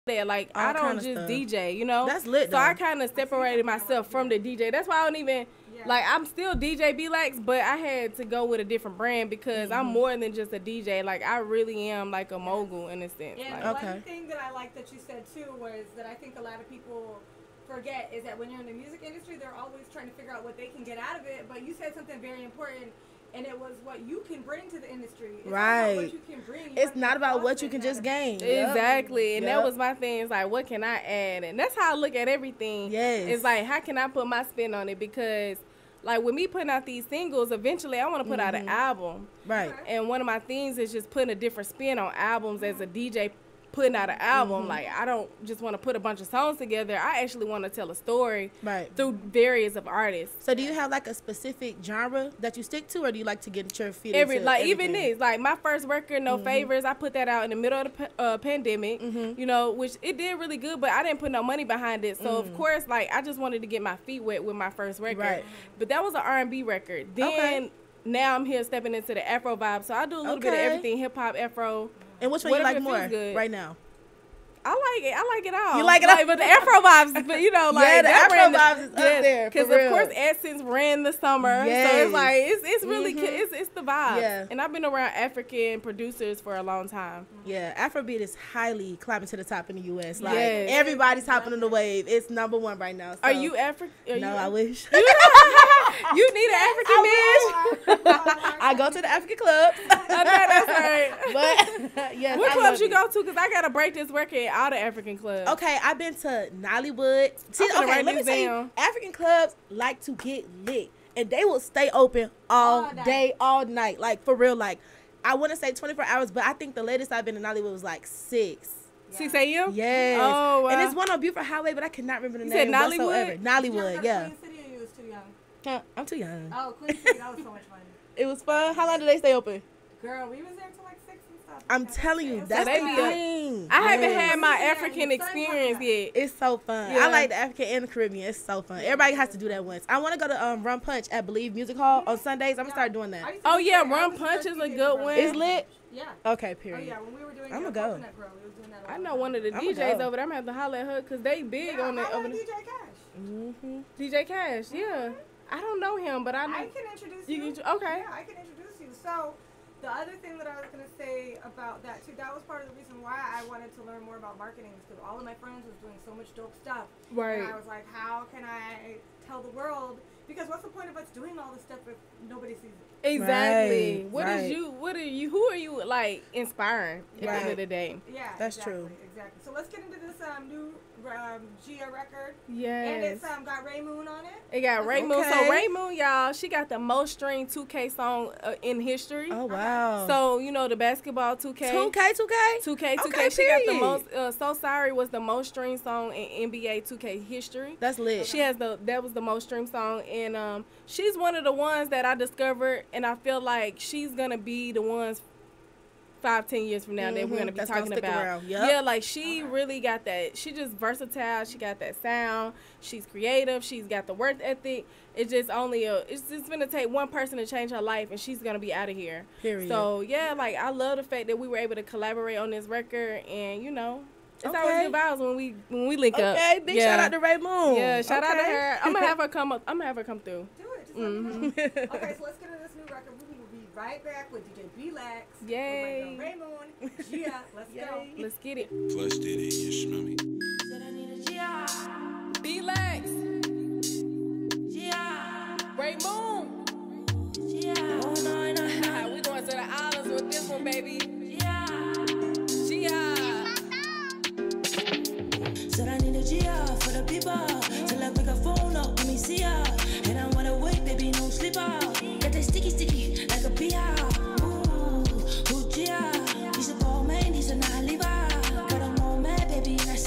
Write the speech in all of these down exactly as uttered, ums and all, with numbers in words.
that. Like, All I don't kind of just stuff. D J, you know? That's lit, So I though. kind of separated myself from the D J. That's why I don't even, Yeah. like, I'm still D J Beelax, but I had to go with a different brand because Mm-hmm. I'm more than just a D J. Like, I really am, like, a mogul in a sense. And Like, Okay. one thing that I like that you said too was that I think a lot of people forget is that when you're in the music industry, they're always trying to figure out what they can get out of it. But you said something very important, and it was what you can bring to the industry. It's not about Right. what you can bring. You It's have to not about what foster you can that. just gain. Yep. Exactly, and Yep. that was my thing. It's like, what can I add? And that's how I look at everything. Yes. It's like, how can I put my spin on it? Because, like, with me putting out these singles, eventually I want to put out an album. Right. And one of my things is just putting a different spin on albums as a D J putting out an album. Like, I don't just want to put a bunch of songs together. I actually want to tell a story Right. through various of artists. So do you have like a specific genre that you stick to, or do you like to get your feet Every into like even everything? this, like my first record, No Favors, I put that out in the middle of the pa- uh, pandemic, you know, which it did really good, but I didn't put no money behind it. So of course, like I just wanted to get my feet wet with my first record. Right. But that was an R and B record. Then Okay. now I'm here stepping into the Afro vibe, so I do a little bit of Okay. everything, hip hop, Afro. And which one you whatever like it feels more good. right now? I like it. I like it all. You like it all? But the Afro vibes, but you know, like Yeah, the that Afro ran vibes is up there, for Because of real. course, Essence ran the summer, so Yes. it's like it's it's really Mhm. it's it's the vibe. Yeah. And I've been around African producers for a long time. Yeah, Afrobeat is highly climbing to the top in the U S. Like Yes. everybody's hopping on the wave. It's number one right now. So. Are you African? No, I wish. You need an African man. I go to the African clubs. I know that's right. But yes, What I clubs love you it. go to? Because I gotta break this record in all the African clubs. Okay, I've been to Nollywood. See, I'm gonna okay, write let me this tell you, down. African clubs like to get lit, and they will stay open all, All night. day, all night. Like for real, like I want to say twenty-four hours, but I think the latest I've been in Nollywood was like six. six a.m. Yes. Oh, wow. And it's one on Beaufort Highway, but I cannot remember the You said name whatsoever. Nollywood? Nollywood, yeah. Queen City, or you was too young? Huh, I'm too young. Oh, Queen City, that was so much fun. It was fun. How long did they stay open? Girl, we was there till like six and stuff. I'm Yeah. telling you, It was that's they the be fun. up. thing. I haven't Yes. had my Yeah, African the sun experience was yet. It's so fun. Yeah. I like the African and the Caribbean. It's so fun. Everybody has to do that once. I want to go to um, Rum Punch at Believe Music Hall on Sundays. I'm gonna start doing I that. used to Oh, be yeah, there. I Rum was the Punch first is a D J good for Rum one. It's Punch. lit. Yeah. Okay, Oh period. yeah, when we were doing I'ma uh, go. Coconut Grove, we was doing that. I all know the one of the I'ma D Js go. over there. I'm gonna have to holler at her because they big yeah, on I it. know Over D there. J Cash. Mm-hmm. D J Cash, yeah. I don't know him, but I know. I can introduce You you. can- okay. Yeah, I can introduce you. So, the other thing that I was gonna say about that too, that was part of the reason why I wanted to learn more about marketing, is because all of my friends was doing so much dope stuff. Right. And I was like, how can I tell the world? Because what's the point of us doing all this stuff if nobody sees it? Exactly. Right, What is right. you? What are you? Who are you like inspiring at the end Right. of the day? Yeah, That's exactly, true. Exactly. So let's get into this um, new um, Gia record, and Yes. it's um, got Ray Moon on it. It got Ray Moon. Okay. So Ray Moon, y'all, she got the most streamed two K song uh, in history. Oh wow. So you know the basketball two K. two K, two K, two K, two K. Okay, She got the period. most. Uh, so Sorry was the most streamed song in N B A two K history. That's lit. She has the that was the most streamed song, and um, she's one of the ones that I discovered, and I feel like she's gonna be the ones five, ten years from now that we're Mhm, gonna be that's gonna talking stick about. around. Yep. Yeah, like she really got that. She just versatile. She got that sound. She's creative. She's got the work ethic. It's just only a. It's just gonna take one person to change her life, and she's gonna be out of here. Period. So yeah, like I love the fact that we were able to collaborate on this record, and you know, it's Okay. always good vibes when we when we link up. Okay, big yeah. shout out to Ray Moon. Yeah, shout out to Okay. her. I'm gonna have her come up. I'm gonna have her come through. Do it. Just let me Mm-hmm. know. Okay, so let's get into this new record. We will be right back with D J Beelax. Yay. With Ray Moon. Gia, let's go. Let's get it. Flush did it, you smell me. Beelax. Ray Moon. We going to the islands with this one, baby. Gia. Said I need a G R for the people. Till I pick a phone up, let me see ya. And I wanna wait, baby, no sleep out. Got that sticky, sticky, like a P R. Ooh, ooh, G R. He's a ball man, he's a non-leaver. Got a more mad, baby, and I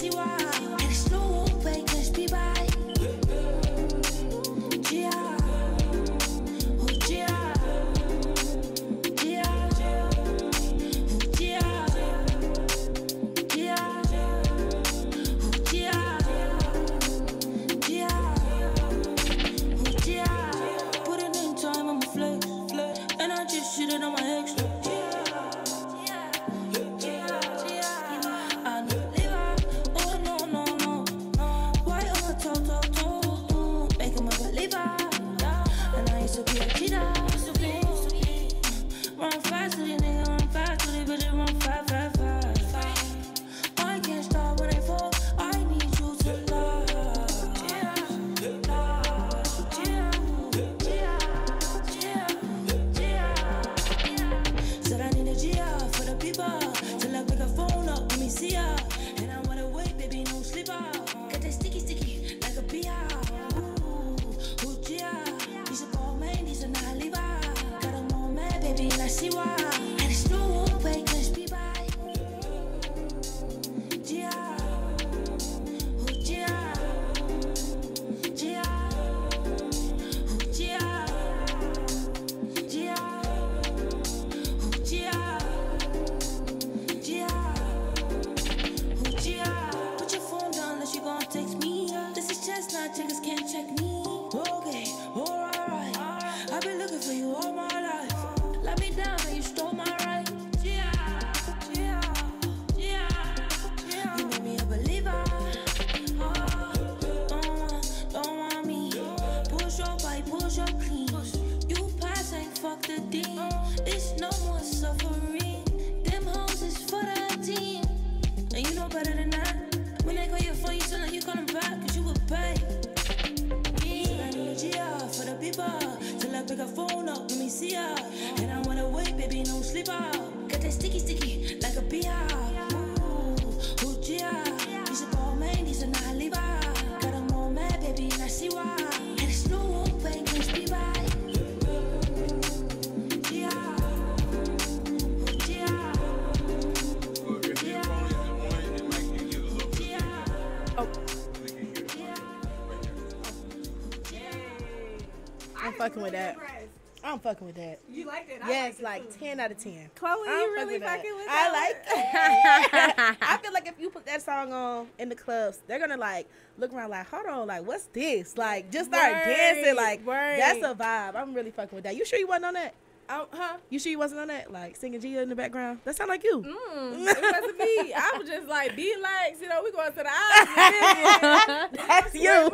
When I call your phone, you sound like you calling back, cause you would pay. Yeah. I need a G R for the people. Till I pick a phone up, let me see ya. And I wanna wait, baby, no sleep out. Got that sticky, sticky, like a P R. Ooh, ooh, G R. These are ball man, these are not leave out. Got them all mad, baby, and I see why. And it's no hope, ain't gonna speed by. G R. Ooh, G R. G R. Oh, I'm fucking with that. I'm fucking with that. You liked it? I Yes, liked it like too. ten out of ten. Chloe, I'm you really that. fucking with I that? like it. I feel like if you put that song on in the clubs, they're gonna like look around like, hold on, like what's this? Like just start Right, dancing. Like right. that's a vibe. I'm really fucking with that. You sure you wasn't on that? Um, huh? You sure you wasn't on that? Like singing Gia in the background? That sound like you. Mm, it wasn't me. I was just like, Beelax, you know, we going to the island. That's you.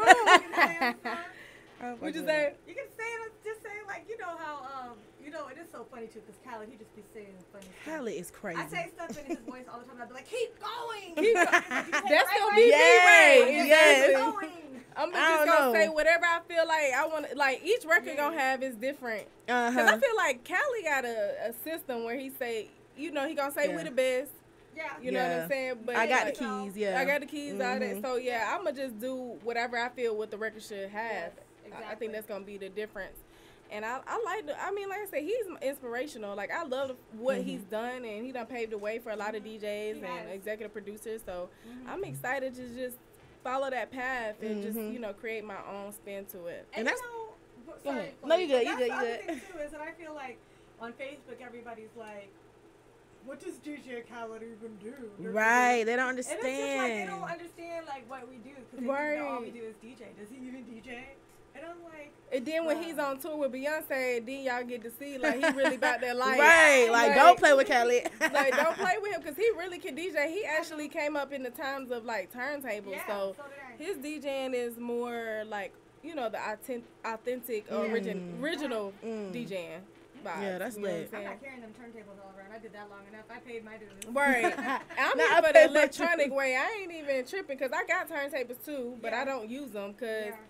What you say? You can say it, just say like, you know how, um, you know, it is so funny too, because Khaled, he just be saying funny stuff. Khaled is crazy. I say stuff in his voice all the time. I'd be like, keep going. Keep going. That's right, gonna right, be me, yes, right? yes. Keep Exactly. going. I'm I just don't gonna know. say whatever I feel like I want. Like each record Yeah. gonna have is different. Uh Cause I huh. feel like Cali got a, a system where he say, you know, he gonna say Yeah. we the best. Yeah. You know what Yeah. I'm saying? But I got like, the keys. Yeah. I got the keys out of Mhm. that. So yeah, I'm gonna just do whatever I feel what the record should have. Yes, I- I exactly. think that's gonna be the difference. And I, I like the, I mean, like I said, he's inspirational. Like I love what Mhm. he's done, and he done paved the way for a lot of D Js He and has. executive producers. So Mhm. I'm excited to just follow that path and just Mhm. you know create my own spin to it. And, And you that's- know, but- Go sorry, ahead. No, Chloe, you good, but you that's good, the you other good. thing too is that I feel like on Facebook everybody's like, what does D J Khaled even do? Right. They don't And it's just like they understand. don't understand like what we do because Right. all we do is D J. Does he even D J? And I'm like, And then when Wow. he's on tour with Beyonce, then y'all get to see like he really about that life. Right. Like Like- don't play with Khaled. Like don't play with him because he really can D J. He actually came up in the times of like turntables, yeah. so so did I. his DJing is more like you know the authentic, authentic or Mm. origin, original Mm. DJing vibes. Yeah, that's you know what lit. I'm I'm saying? not carrying them turntables all around. I did that long enough. I paid my dues. Right. I'm Nah, here I for the paid my electronic dues. way. I ain't even tripping because I got turntables too, but Yeah. I don't use them because Yeah.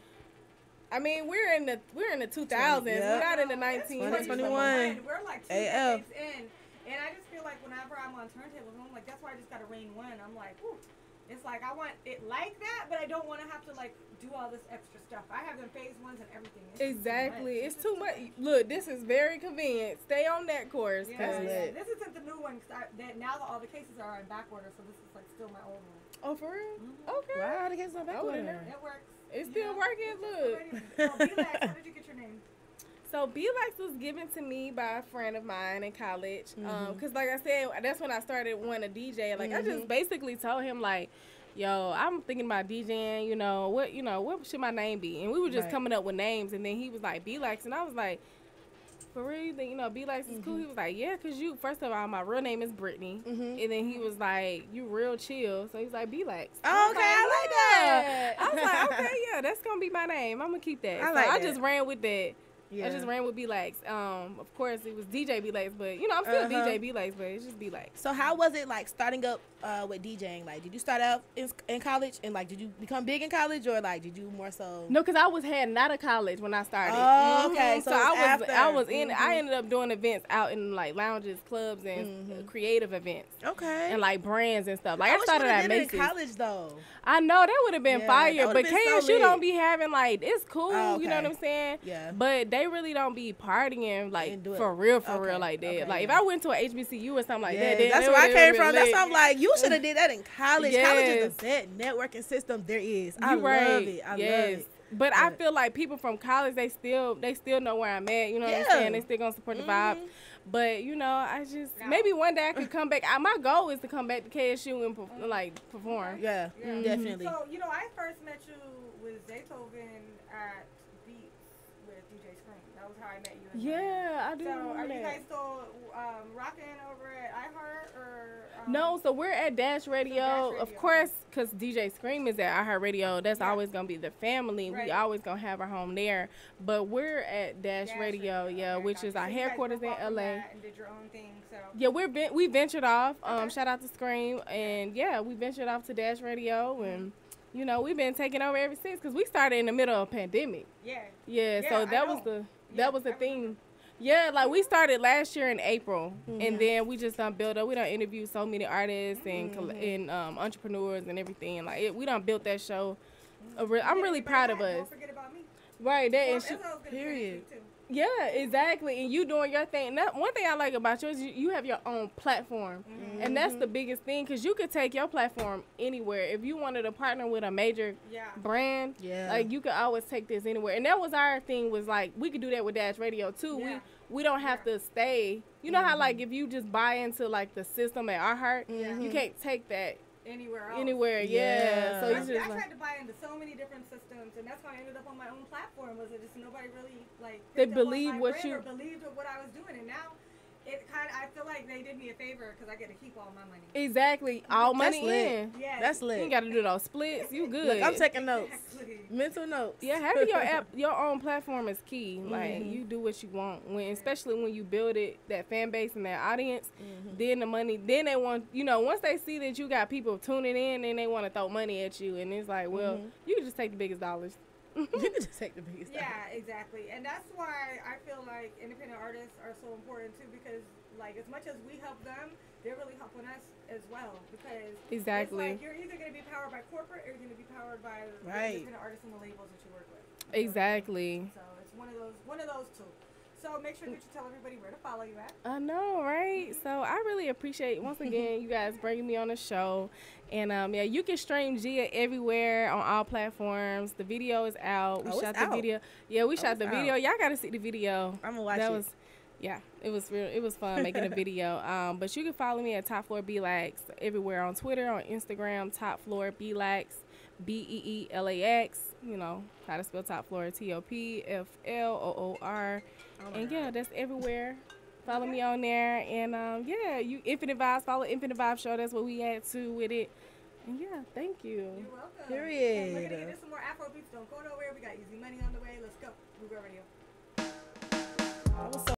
I mean we're in the we're in the two thousands. Yeah. We're not in the No, it's nineteen twenty hundreds. twenty-one. We're like two A F. decades in, and I just feel like whenever I'm on turntables, I'm like, that's why I just got a Rain One. I'm like, ooh, it's like I want it like that, but I don't want to have to like do all this extra stuff. I have them phase ones and everything. It's just too Exactly. much. It's too much. Look, this is very convenient. Stay on that course. Yeah, 'cause- yeah. lit. This isn't the new one because that now that all the cases are in back order, so this is like still my old one. Oh, for real? Mhm. Okay. Wow, the kids not back I wouldn't there. know. It works. It's You still know, working. it's just Look. already- Oh, Beelax, how did you get your name? So Beelax was given to me by a friend of mine in college. Um, Mhm. cause like I said, that's when I started wanting to D J. Like I just Mhm. basically told him like, yo, I'm thinking about DJing. You know what? You know what should my name be? And we were just Right. coming up with names. And then he was like Beelax, and I was like, for real, you think you know Beelax is cool? He was like, yeah, cause you first of all, my real name is Brittany. Mhm. And then he was like, you real chill. So he's like, Beelax. Oh, okay, I like that. I was like, okay, yeah, that's gonna be my name. I'm gonna keep that. I so like I that. just ran with that. Yeah. I just ran with Beelax. Um, of course it was D J Beelax, but you know I'm still Uh-huh. D J Beelax, but it's just Beelax. So how was it like starting up uh, with DJing? Like, did you start out in, in college and like did you become big in college or like did you more so? No, cause I was heading out of college when I started. Oh, okay. Mhm. So So, it I was was after. I was in. Mhm. I ended up doing events out in like lounges, clubs, and Mhm. creative events Okay. and like brands and stuff. Like I, wish started you would've at did it Macy's. in college though. I know that would have been Yeah, fire, that but would've been so K S U lit. don't be having like it's cool. Oh, You know what okay. I'm saying? Yeah. But they really don't be partying like And do it- for real, for okay, real like that. okay, like if yeah. I went to a H B C U or something like Yeah, that, then that's it where I would've came been from. That's lit. why I'm like, you should have did that in college. College Yes. is the best networking system there is. I You right. love it. I yes. love it. But I But- feel like people from college, they still they still know where I'm at. You know what Yeah. I'm saying? They still gonna support the vibe. Mhm. But you know, I just No. maybe one day I could come back. I, my goal is to come back to K S U and perf- like perform. Yeah, Yeah. definitely. So, you know, I first met you with Zaytown at Beats with D J Scream. That was how I met you. And Yeah, I do. So remember are you that. guys still um, rocking over at iHeart or? Um, No, so we're at Dash Radio, Dash Radio, of course, because D J Scream is at iHeartRadio. That's Yeah. always gonna be the family. Right. We always gonna have our home there. But we're at Dash, Dash Radio, yeah, Okay, which gotcha. is our So you guys headquarters in broke off from L A. that And did your own thing. So. Yeah, we're ven- we ventured off. Um, Okay. shout out to Scream, and yeah, we ventured off to Dash Radio, and you know we've been taking over ever since because we started in the middle of a pandemic. Yeah. Yeah, Yeah, so I that was know. the Yeah, that was the I remember. thing. Yeah, like we started last year in April, and then we just done built up. We done interviewed so many artists and coll- and um, entrepreneurs and everything. Like it, we done built that show. A re- I'm Yeah, really but proud that, of us. Don't forget about me. Right, that Well, and she, Izzo's gonna be period. there too. yeah, exactly. And you doing your thing. That, one thing I like about you is you, you have your own platform, and that's the biggest thing because you could take your platform anywhere. If you wanted to partner with a major Yeah. brand, Yeah. like you could always take this anywhere. And that was our thing, was like we could do that with Dash Radio too. Yeah. We we don't have to stay. You know how like if you just buy into like the system at our heart, you can't take that Anywhere else. anywhere. Yeah. Yeah. So I, you just I like, tried to buy into so many different systems, and that's how I ended up on my own platform. Was it just nobody really like They picked up on believe my what brand you- or believed what I was doing, and now it kind of I feel like they did me a favor because I get to keep all my money. exactly all That's money lit. in. Yeah. That's You ain't lit. got to do those splits. You good. Look, I'm taking notes. Exactly. Mental notes. Yeah, having your app, your own platform is key. Like you do what you want, when especially when you build it, that fan base and that audience. Then the money, then they want, you know, once they see that you got people tuning in, then they want to throw money at you, and it's like, well, you can just take the biggest dollars. You can just take the biggest. Yeah, exactly. And that's why I feel like independent artists are so important too, because like as much as we help them, they're really helping us as well. Because Exactly. it's like you're either going to be powered by corporate or you're going to be powered by the Right. independent artists and the labels that you work with. Exactly. So it's one of those one of those two. So make sure that you tell everybody where to follow you at. I know, right? So I really appreciate once again you guys bringing me on the show, and um, yeah, you can stream Gia everywhere on all platforms. The video is out. We Oh, it's shot the out. video. Yeah, we shot it's the out. video. Y'all gotta see the video. I'm gonna watch that it. was, yeah, it was real. It was fun making a video. Um, but you can follow me at Top Floor Beelax everywhere on Twitter, on Instagram, Top Floor Beelax, B E E L A X. You know how to spell Top Floor, T O P F L O O R. And yeah, that's everywhere. Follow me on there, and um, yeah, you Infinite Vibes. Follow Infinite Vibes Show. That's what we had too with it. And yeah, thank you. You're welcome. Period. And we're going to get into some more Afro beats. Don't go nowhere. We got Easy Money on the way. Let's go. We're ready. I was so